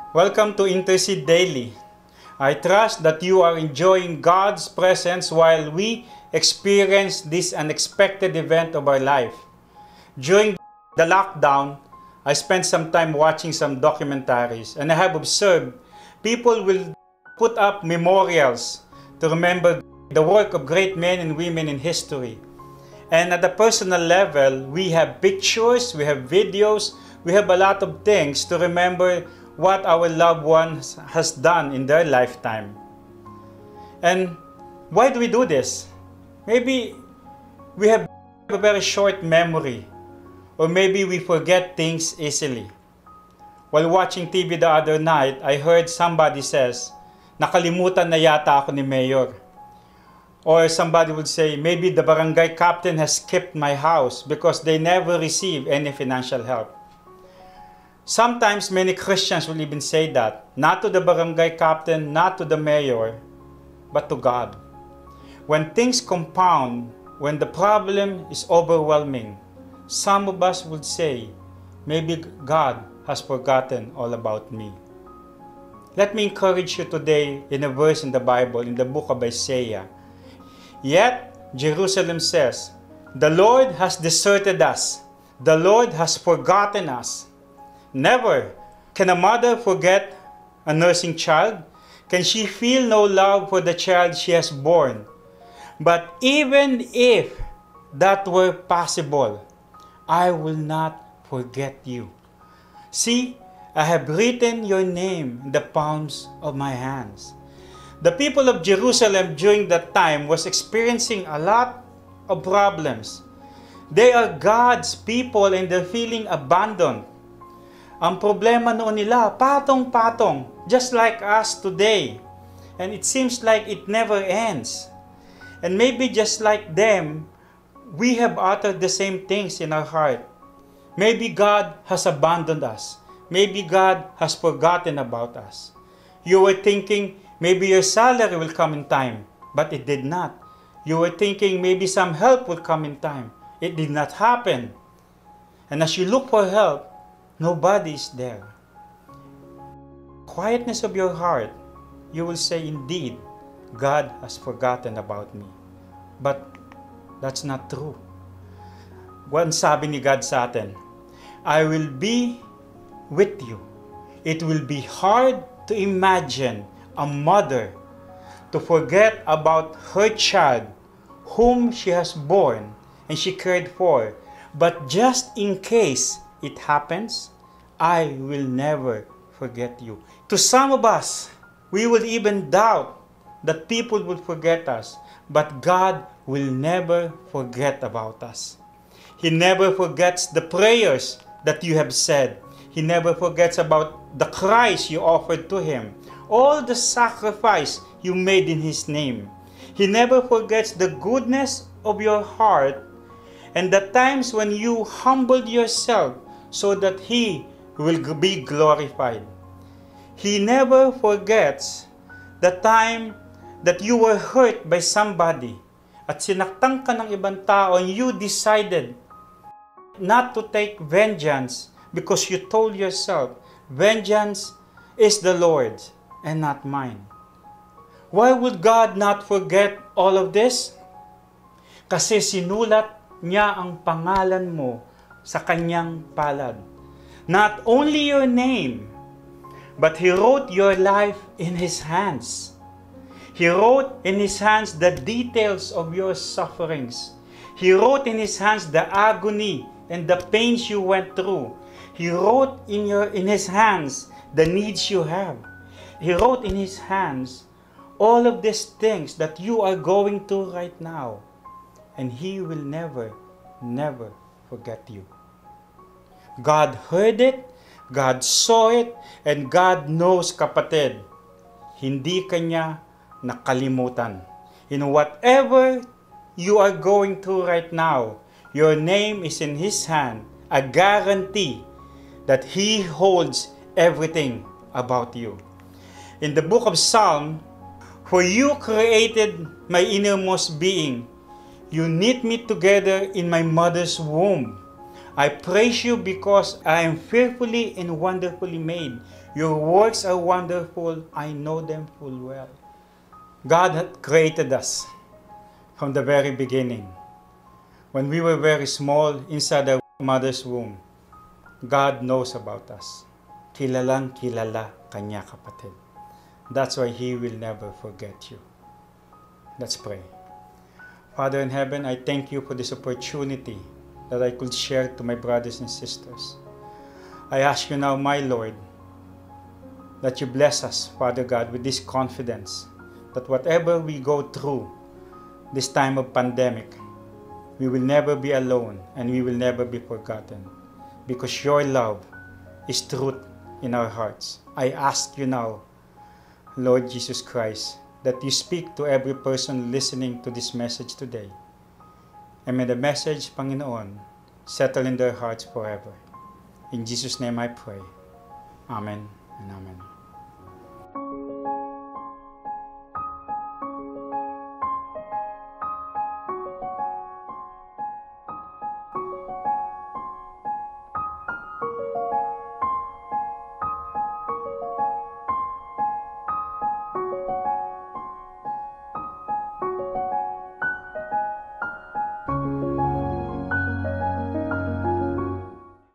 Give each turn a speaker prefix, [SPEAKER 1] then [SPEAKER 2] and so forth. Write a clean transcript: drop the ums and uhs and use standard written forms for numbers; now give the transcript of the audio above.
[SPEAKER 1] Welcome to Intercede Daily. I trust that you are enjoying God's presence while we experience this unexpected event of our life. During the lockdown, I spent some time watching some documentaries, and I have observed people will put up memorials to remember the work of great men and women in history. And at the personal level, we have pictures, we have videos, we have a lot of things to remember what our loved ones has done in their lifetime. And why do we do this? Maybe we have a very short memory, or maybe we forget things easily. While watching TV the other night, I heard somebody says, nakalimutan na yata ako ni Mayor. Or somebody would say, maybe the barangay captain has skipped my house because they never receive any financial help. Sometimes many Christians will even say that, not to the barangay captain, not to the mayor, but to God. When things compound, when the problem is overwhelming, some of us would say, maybe God has forgotten all about me. Let me encourage you today in a verse in the Bible, in the book of Isaiah. Yet Jerusalem says, the Lord has deserted us. The Lord has forgotten us. Never can a mother forget a nursing child. Can she feel no love for the child she has born? But even if that were possible, I will not forget you. See, I have written your name in the palms of my hands. The people of Jerusalem during that time was experiencing a lot of problems. They are God's people and they're feeling abandoned. Ang problema noon nila, patong-patong, just like us today. And it seems like it never ends. And maybe just like them, we have uttered the same things in our heart. Maybe God has abandoned us. Maybe God has forgotten about us. You were thinking, maybe your salary will come in time, but it did not. You were thinking maybe some help will come in time. It did not happen. And as you look for help, nobody is there. Quietness of your heart, you will say, indeed, God has forgotten about me. But that's not true. One sabi ni God sa atin, I will be with you. It will be hard to imagine a mother to forget about her child whom she has born and she cared for. But just in case it happens, I will never forget you. To some of us, we will even doubt that people will forget us, but God will never forget about us. He never forgets the prayers that you have said. He never forgets about the cries you offered to Him, all the sacrifice you made in His name. He never forgets the goodness of your heart and the times when you humbled yourself so that He will be glorified. He never forgets the time that you were hurt by somebody at sinaktan ka ng ibang tao and you decided not to take vengeance because you told yourself, vengeance is the Lord's and not mine. Why would God not forget all of this? Kasi sinulat niya ang pangalan mo sa kanyang palad. Not only your name, but He wrote your life in His hands. He wrote in His hands the details of your sufferings. He wrote in His hands the agony and the pains you went through. He wrote in His hands the needs you have. He wrote in His hands all of these things that you are going through right now. And He will never, never forget you. God heard it, God saw it, and God knows, kapatid, hindi Kanya nakalimutan. In whatever you are going through right now, your name is in His hand, a guarantee that He holds everything about you. In the book of Psalm, for you created my innermost being. You knit me together in my mother's womb. I praise you because I am fearfully and wonderfully made. Your works are wonderful. I know them full well. God had created us from the very beginning. When we were very small inside our mother's womb, God knows about us. Kilalang kilala kanya kapatid. That's why He will never forget you. Let's pray. Father in heaven, I thank you for this opportunity that I could share to my brothers and sisters. I ask you now, my Lord, that you bless us, Father God, with this confidence that whatever we go through this time of pandemic, we will never be alone and we will never be forgotten, because your love is truth in our hearts. I ask you now, Lord Jesus Christ, that you speak to every person listening to this message today. And may the message, Panginoon, settle in their hearts forever. In Jesus' name I pray. Amen and amen.